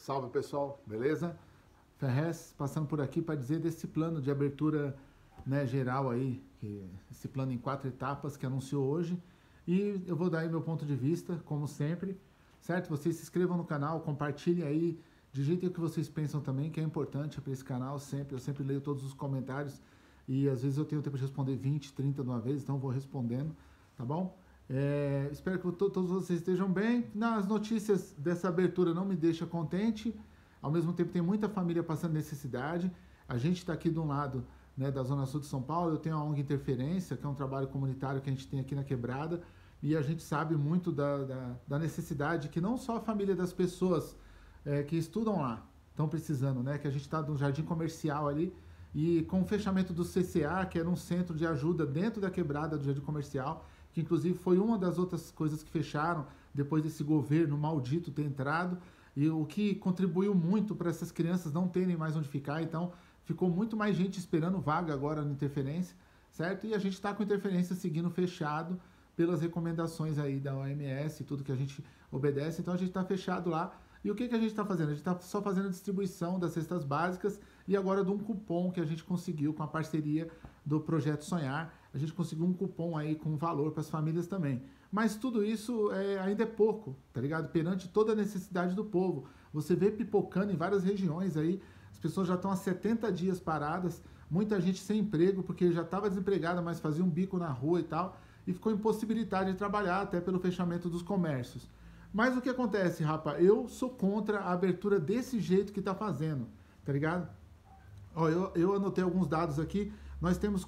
Salve pessoal, beleza? Ferrez passando por aqui para dizer desse plano de abertura, né, geral aí, esse plano em 4 etapas que anunciou hoje. E eu vou dar aí meu ponto de vista, como sempre, certo? Vocês se inscrevam no canal, compartilhem aí, digitem o que vocês pensam também, que é importante para esse canal sempre. Eu sempre leio todos os comentários e às vezes eu tenho tempo de responder 20, 30 de uma vez, então eu vou respondendo, tá bom? Espero que todos vocês estejam bem. Nas notícias dessa abertura não me deixa contente. Ao mesmo tempo tem muita família passando necessidade. A gente está aqui de um lado, né, da Zona Sul de São Paulo. Eu tenho a ONG Interferência, que é um trabalho comunitário que a gente tem aqui na Quebrada. E a gente sabe muito da necessidade que não só a família das pessoas que estudam lá estão precisando, né? Que a gente está no jardim comercial ali. E com o fechamento do CCA, que era um centro de ajuda dentro da Quebrada do jardim comercial, que inclusive foi uma das outras coisas que fecharam depois desse governo maldito ter entrado, e o que contribuiu muito para essas crianças não terem mais onde ficar. Então ficou muito mais gente esperando vaga agora na Interferência, certo? E a gente está com a Interferência seguindo fechado pelas recomendações aí da OMS e tudo que a gente obedece. Então a gente está fechado lá. E o que a gente está fazendo? A gente está só fazendo a distribuição das cestas básicas e agora de um cupom que a gente conseguiu com a parceria do Projeto Sonhar. A gente conseguiu um cupom aí com valor para as famílias também. Mas tudo isso ainda é pouco, tá ligado? Perante toda a necessidade do povo. Você vê pipocando em várias regiões aí, as pessoas já estão há 70 dias paradas, muita gente sem emprego porque já estava desempregada, mas fazia um bico na rua e tal, e ficou impossibilitada de trabalhar até pelo fechamento dos comércios. Mas o que acontece, rapaz? Eu sou contra a abertura desse jeito que tá fazendo, tá ligado? Ó, eu anotei alguns dados aqui. Nós temos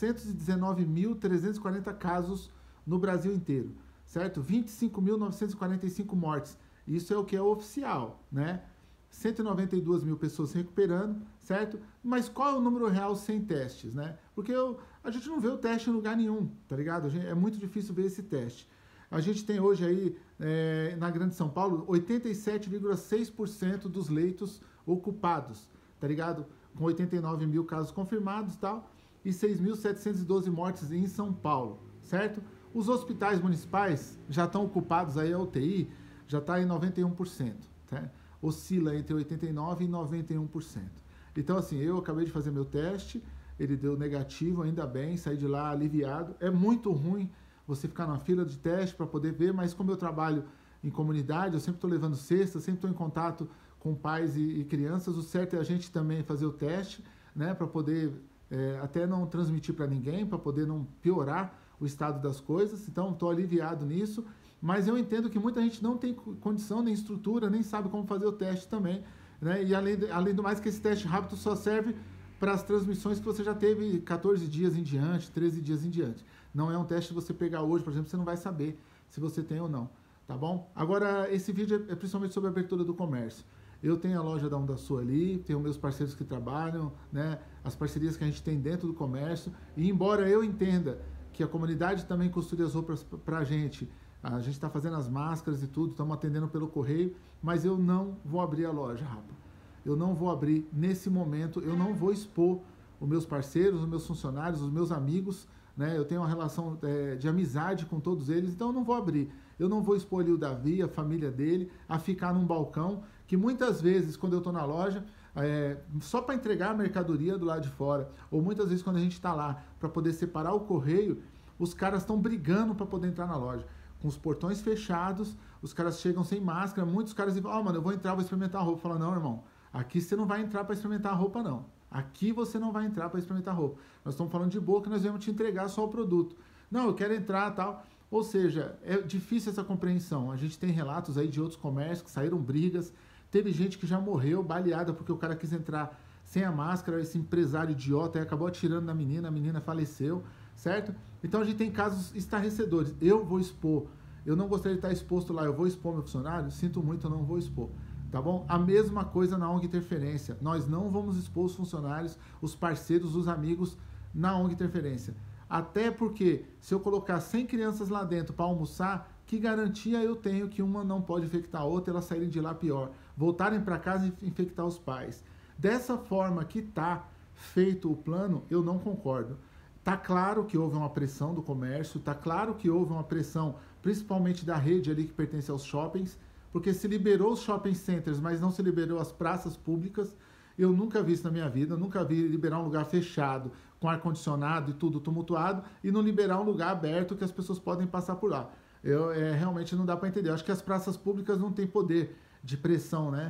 419.340 casos no Brasil inteiro, certo? 25.945 mortes. Isso é o que é oficial, né? 192 mil pessoas se recuperando, certo? Mas qual é o número real sem testes, né? Porque a gente não vê o teste em lugar nenhum, tá ligado? É muito difícil ver esse teste. A gente tem hoje aí, na Grande São Paulo, 87,6% dos leitos ocupados, tá ligado? Com 89 mil casos confirmados e tal, e 6.712 mortes em São Paulo, certo? Os hospitais municipais já estão ocupados aí, a UTI já está em 91%, tá? Oscila entre 89% e 91%. Então, assim, eu acabei de fazer meu teste, ele deu negativo, ainda bem, saí de lá aliviado. É muito ruim você ficar na fila de teste para poder ver, mas como eu trabalho em comunidade, eu sempre estou levando cesta, sempre estou em contato com pais e crianças, o certo é a gente também fazer o teste, né, para poder até não transmitir para ninguém, para poder não piorar o estado das coisas. Então, estou aliviado nisso, mas eu entendo que muita gente não tem condição, nem estrutura, nem sabe como fazer o teste também, né, e além do mais que esse teste rápido só serve para as transmissões que você já teve 14 dias em diante, 13 dias em diante. Não é um teste que você pegar hoje, por exemplo, você não vai saber se você tem ou não, tá bom? Agora, esse vídeo é principalmente sobre a abertura do comércio. Eu tenho a loja da Onda Sul ali, tenho meus parceiros que trabalham, né? As parcerias que a gente tem dentro do comércio. E embora eu entenda que a comunidade também costure as roupas pra gente está fazendo as máscaras e tudo, estamos atendendo pelo correio, mas eu não vou abrir a loja, rapa. Eu não vou abrir nesse momento, eu não vou expor os meus parceiros, os meus funcionários, os meus amigos, né? Eu tenho uma relação de amizade com todos eles, então eu não vou abrir. Eu não vou expor ali o Davi, a família dele, a ficar num balcão, que muitas vezes, quando eu estou na loja, só para entregar a mercadoria do lado de fora, ou muitas vezes quando a gente está lá para poder separar o correio, os caras estão brigando para poder entrar na loja. Com os portões fechados, os caras chegam sem máscara, muitos caras dizem, mano, eu vou entrar, vou experimentar a roupa. Fala, não, irmão, aqui você não vai entrar para experimentar a roupa, não. Aqui você não vai entrar para experimentar a roupa. Nós estamos falando de boa que nós vamos te entregar só o produto. Não, eu quero entrar e tal. Ou seja, é difícil essa compreensão. A gente tem relatos aí de outros comércios que saíram brigas. Teve gente que já morreu baleada porque o cara quis entrar sem a máscara, esse empresário idiota, e acabou atirando na menina, a menina faleceu, certo? Então a gente tem casos estarrecedores. Eu vou expor. Eu não gostaria de estar exposto lá, eu vou expor meu funcionário? Sinto muito, eu não vou expor. Tá bom? A mesma coisa na ONG Interferência. Nós não vamos expor os funcionários, os parceiros, os amigos na ONG Interferência. Até porque, se eu colocar 100 crianças lá dentro para almoçar, que garantia eu tenho que uma não pode infectar a outra e elas saírem de lá pior? Voltarem para casa e infectar os pais. Dessa forma que está feito o plano, eu não concordo. Está claro que houve uma pressão do comércio, está claro que houve uma pressão, principalmente da rede ali que pertence aos shoppings, porque se liberou os shopping centers, mas não se liberou as praças públicas. Eu nunca vi isso na minha vida, nunca vi liberar um lugar fechado, com ar-condicionado e tudo tumultuado, e não liberar um lugar aberto que as pessoas podem passar por lá. Realmente não dá para entender. Eu acho que as praças públicas não têm poder de pressão, né?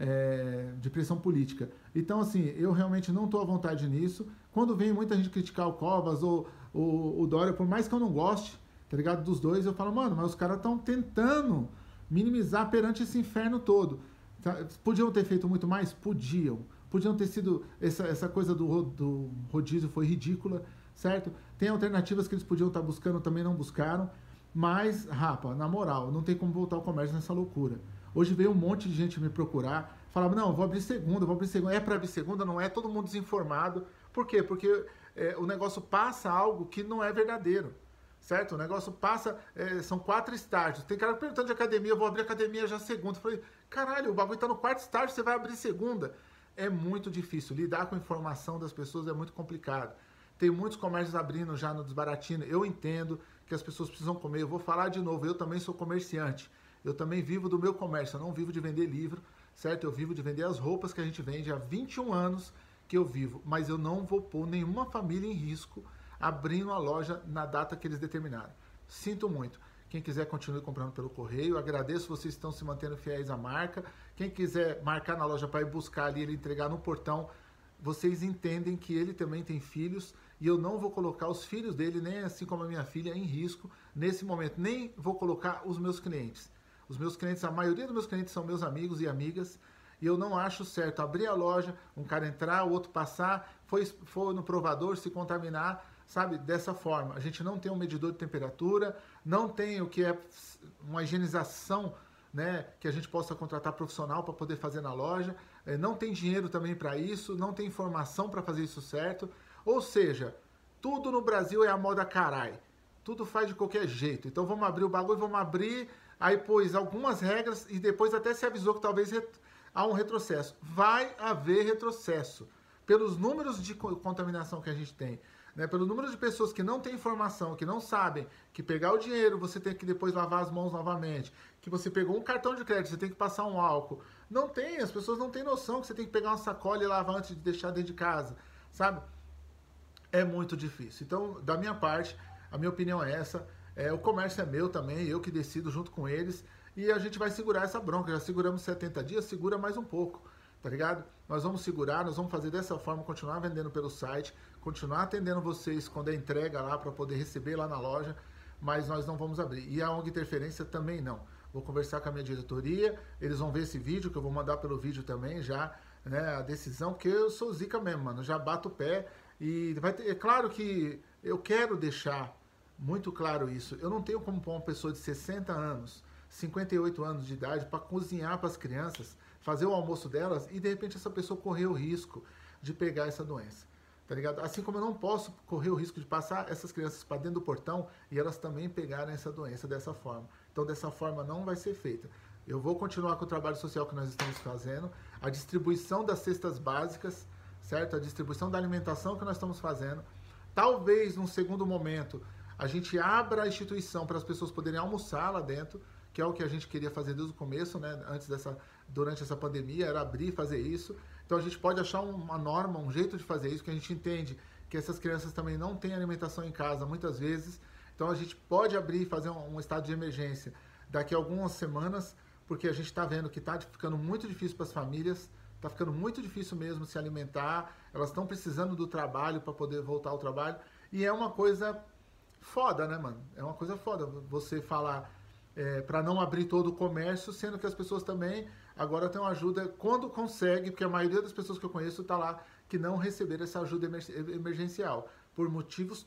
De pressão política. Então, assim, eu realmente não estou à vontade nisso. Quando vem muita gente criticar o Covas ou o Dória, por mais que eu não goste, tá ligado, dos dois, eu falo, mano, mas os caras estão tentando minimizar perante esse inferno todo. Podiam ter feito muito mais? Podiam. Podiam ter sido... Essa coisa do rodízio foi ridícula, certo? Tem alternativas que eles podiam estar buscando, também não buscaram. Mas, rapa, na moral, não tem como voltar ao comércio nessa loucura. Hoje veio um monte de gente me procurar, falava, não, vou abrir segunda, vou abrir segunda. É para abrir segunda? Não é? Todo mundo desinformado. Por quê? Porque o negócio passa algo que não é verdadeiro. Certo? O negócio passa, são 4 estágios. Tem cara perguntando de academia, eu vou abrir academia já segunda. Eu falei, caralho, o bagulho tá no 4º estágio, você vai abrir segunda. É muito difícil. Lidar com a informação das pessoas é muito complicado. Tem muitos comércios abrindo já no Desbaratino. Eu entendo que as pessoas precisam comer. Eu vou falar de novo, eu também sou comerciante. Eu também vivo do meu comércio. Eu não vivo de vender livro, certo? Eu vivo de vender as roupas que a gente vende há 21 anos que eu vivo. Mas eu não vou pôr nenhuma família em risco abrindo a loja na data que eles determinaram. Sinto muito. Quem quiser, continue comprando pelo correio. Agradeço, vocês estão se mantendo fiéis à marca. Quem quiser marcar na loja para ir buscar ali, ele entregar no portão, vocês entendem que ele também tem filhos e eu não vou colocar os filhos dele, nem assim como a minha filha, em risco nesse momento. Nem vou colocar os meus clientes. Os meus clientes, a maioria dos meus clientes são meus amigos e amigas, e eu não acho certo abrir a loja, um cara entrar, o outro passar, for no provador, se contaminar, sabe, dessa forma. A gente não tem um medidor de temperatura, não tem o que é uma higienização, né, que a gente possa contratar profissional para poder fazer na loja, não tem dinheiro também para isso, não tem informação para fazer isso certo. Ou seja, tudo no Brasil é a moda carai. Tudo faz de qualquer jeito. Então vamos abrir o bagulho, vamos abrir, aí pôs algumas regras e depois até se avisou que talvez há um retrocesso. Vai haver retrocesso. Pelos números de contaminação que a gente tem, né, pelo número de pessoas que não têm informação, que não sabem que pegar o dinheiro você tem que depois lavar as mãos novamente, que você pegou um cartão de crédito, você tem que passar um álcool. Não tem, as pessoas não têm noção que você tem que pegar uma sacola e lavar antes de deixar dentro de casa, sabe? É muito difícil. Então, da minha parte, a minha opinião é essa. O comércio é meu também, eu que decido junto com eles. E a gente vai segurar essa bronca. Já seguramos 70 dias, segura mais um pouco, tá ligado? Nós vamos segurar, nós vamos fazer dessa forma, continuar vendendo pelo site, continuar atendendo vocês quando é entrega lá para poder receber lá na loja, mas nós não vamos abrir. E a ONG Interferência também não. Vou conversar com a minha diretoria, eles vão ver esse vídeo, que eu vou mandar pelo vídeo também já, né, a decisão, porque eu sou zica mesmo, mano, já bato o pé. E vai ter, é claro que eu quero deixar muito claro isso. Eu não tenho como pôr uma pessoa de 60 anos, 58 anos de idade para cozinhar para as crianças, fazer o almoço delas e de repente essa pessoa correr o risco de pegar essa doença. Tá ligado? Assim como eu não posso correr o risco de passar essas crianças para dentro do portão e elas também pegarem essa doença dessa forma. Então dessa forma não vai ser feita. Eu vou continuar com o trabalho social que nós estamos fazendo, a distribuição das cestas básicas, certo? A distribuição da alimentação que nós estamos fazendo. Talvez, num segundo momento, a gente abra a instituição para as pessoas poderem almoçar lá dentro, que é o que a gente queria fazer desde o começo, né? Durante essa pandemia, era abrir e fazer isso. Então a gente pode achar uma norma, um jeito de fazer isso, que a gente entende que essas crianças também não têm alimentação em casa, muitas vezes. Então a gente pode abrir e fazer um estado de emergência daqui a algumas semanas, porque a gente está vendo que está ficando muito difícil para as famílias, está ficando muito difícil mesmo se alimentar, elas estão precisando do trabalho para poder voltar ao trabalho, e é uma coisa foda, né, mano? É uma coisa foda você falar para não abrir todo o comércio, sendo que as pessoas também agora têm uma ajuda quando consegue, porque a maioria das pessoas que eu conheço está lá que não receberam essa ajuda emergencial, por motivos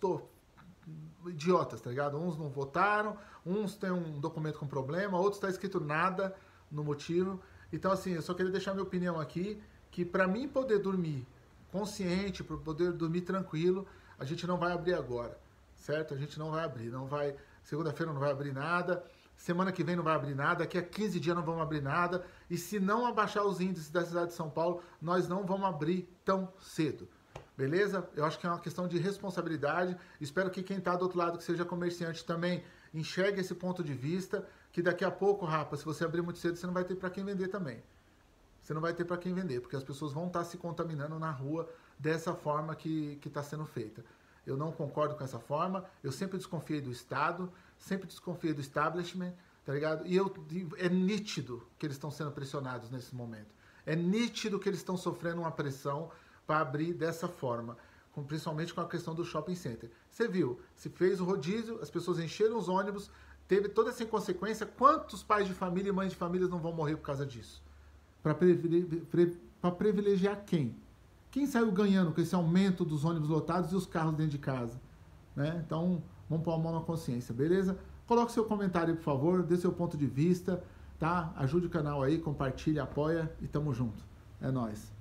idiotas, tá ligado? Uns não votaram, uns têm um documento com problema, outros está escrito nada no motivo. Então, assim, eu só queria deixar minha opinião aqui, que para mim poder dormir consciente, para poder dormir tranquilo, a gente não vai abrir agora, certo? A gente não vai abrir, não vai... Segunda-feira não vai abrir nada, semana que vem não vai abrir nada, daqui a 15 dias não vamos abrir nada, e se não abaixar os índices da cidade de São Paulo, nós não vamos abrir tão cedo. Beleza? Eu acho que é uma questão de responsabilidade. Espero que quem está do outro lado, que seja comerciante também, enxergue esse ponto de vista, que daqui a pouco, rapaz, se você abrir muito cedo, você não vai ter para quem vender também. Você não vai ter para quem vender, porque as pessoas vão estar se contaminando na rua dessa forma que está sendo feita. Eu não concordo com essa forma, eu sempre desconfiei do Estado, sempre desconfiei do establishment, tá ligado? E é nítido que eles estão sendo pressionados nesse momento. É nítido que eles estão sofrendo uma pressão para abrir dessa forma, principalmente com a questão do shopping center. Você viu, se fez o rodízio, as pessoas encheram os ônibus, teve toda essa inconsequência, quantos pais de família e mães de famílias não vão morrer por causa disso? Para privilegiar quem? Quem saiu ganhando com esse aumento dos ônibus lotados e os carros dentro de casa? Né? Então, vamos pôr a mão na consciência, beleza? Coloque seu comentário aí, por favor, dê seu ponto de vista, tá? Ajude o canal aí, compartilhe, apoia e tamo junto. É nóis.